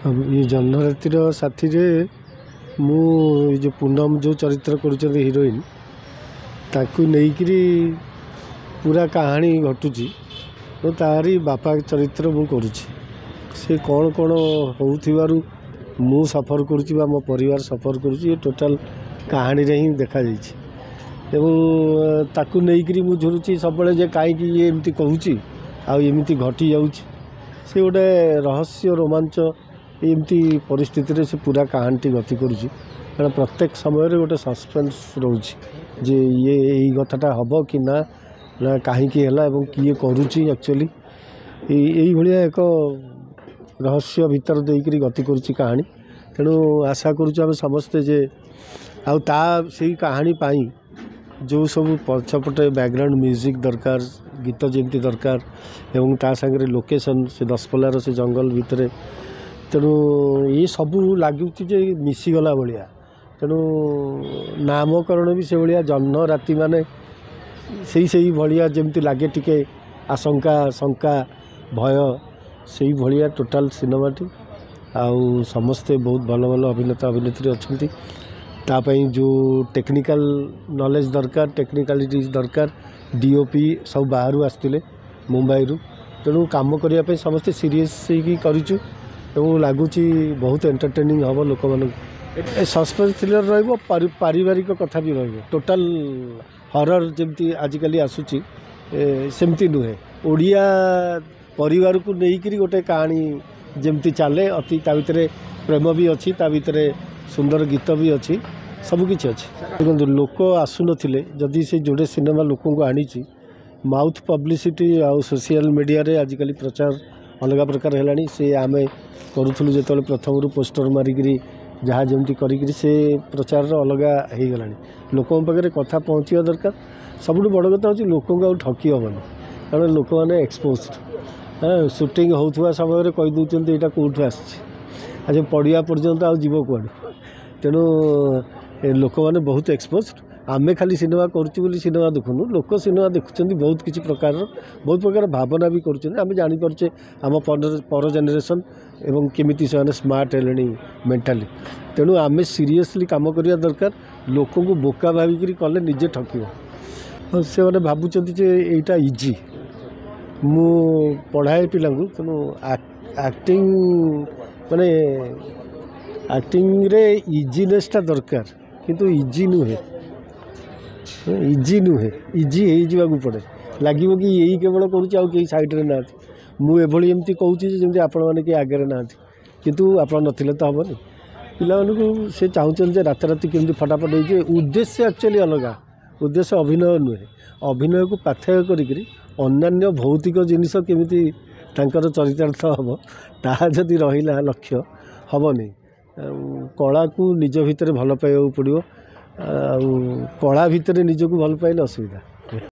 ये जन्मरातिर साथी रे मु जो पूनम जो चरित्र कर हिरोइन ताकू नहीं पूरा कहानी घटुची तो तारी बापा चरित्र मु करुची से कौन कौन हो मु सफर करुची मो परिवार सफर करुची ये टोटाल कहानी रे ही देखा जाइए एवं ताकू नहीं मु झुरुची सब जे कहीं ये एमती कहूँ आमती घटी जाऊँच से गोटे रहस्य रोमांच एमती परिस्थिति से पूरा कहानी गति करुँची कारण प्रत्येक समय गोटे सस्पेंस रोचे जे ये यही कथाटा हम कि ना कहीं किए करुँची एक्चुअली यही भाया एक रहस्य भितर देकर गति करुँची कहानी तेणु आशा करुँ समस्ते जे आ से कहानी पाई जो सब पछपटे बैकग्राउंड म्यूजिक दरकार गीत जमी दरकार एवं ता सागरे लोकेशन से दशपल्लार से जंगल भितर तेणु ये सबू लगुच मिसीगला भाया तेणु नामकरण भी से भाया जन्म राति माने से भाया जमी लगे टिके आशंका शंका भय से भाया टोटाल सिनेमाटी आउ समस्ते बहुत भल भल अभिनेता अभिनेत्री अच्छा तापाई जो टेक्निकल नॉलेज दरकार टेक्निकालिटीज दरकार डीओपी सब बाहर आसते मुंबई तेणु कम करने समस्ते सीरीयस करूँ लगुच बहुत एंटरटेनिंग हम लोक मान सस्पेंस थ्रिलर पारिवारिक कथा भी टोटाल हरर जमी आजिकल आसूची सेमती नुहे ओडिया परिवार को लेकिन गोटे कहानी जमती चले अति ता भितर प्रेम भी अच्छी ता भितर सुंदर गीत भी अच्छी सबकि अच्छी देखो लोक आसुन जदि से जोड़े सिनेमा लोक को आनी माउथ पब्लिसिटी आउ सोशल मीडिया रे आजिकल प्रचार अलग प्रकार है से आम करूँ जो प्रथम पोस्टर मारिकी जहाँ जमी करी से प्रचार अलग हो गला लोकों पाखे कथा पहुँचा दरकार सबुठ बड़ कथा हूँ लोक ठकी हेनी कारण लोक मैंने एक्सपोज शूटिंग होता समय कहीदे यहाँ कौटू आज पड़ा पर्यंत आव कौड़ तेणु लोक मैंने बहुत एक्सपोज आमे खाली सिनेमा करूँ सिनेमा देखुनु लोक सिनेमा देखुं बहुत किसी प्रकार भावना भी करें जानीपे आम पर जेनेरेशन एवं केमिति से स्मार्ट है मेंटाली तेणु आमे सीरियसली काम करने दरकार लोक को बोका भाविकी कले निजे ठकिब से मैंने भावुं यहाँ इजी मु पढ़ाए पिला तेणु एक्टिंग माने एक्टिंग रे इजीनेसटा दरकार किंतु इजी नुहे इजी हो पड़े लगे कि यही केवल करुँच सैड्रे ना मुझे एमती कहूँ जमी आपण मैंने कि आगे ना कितु आप नथिले तो हेनी पिला से चाहते राताराति केमती फटाफट हो उद्देश्य एक्चुअली अलग उद्देश्य अभिनय नुहे अभिनय को पाथ्य करी अन्य भौतिक जिनिस केमिति तांकर चरितार्थ हम ताहा जदि रहिला लक्ष्य हेनी कला को निज भितर भल पाइबा पड़ो कला भितर निजक भल पाइले असुविधा।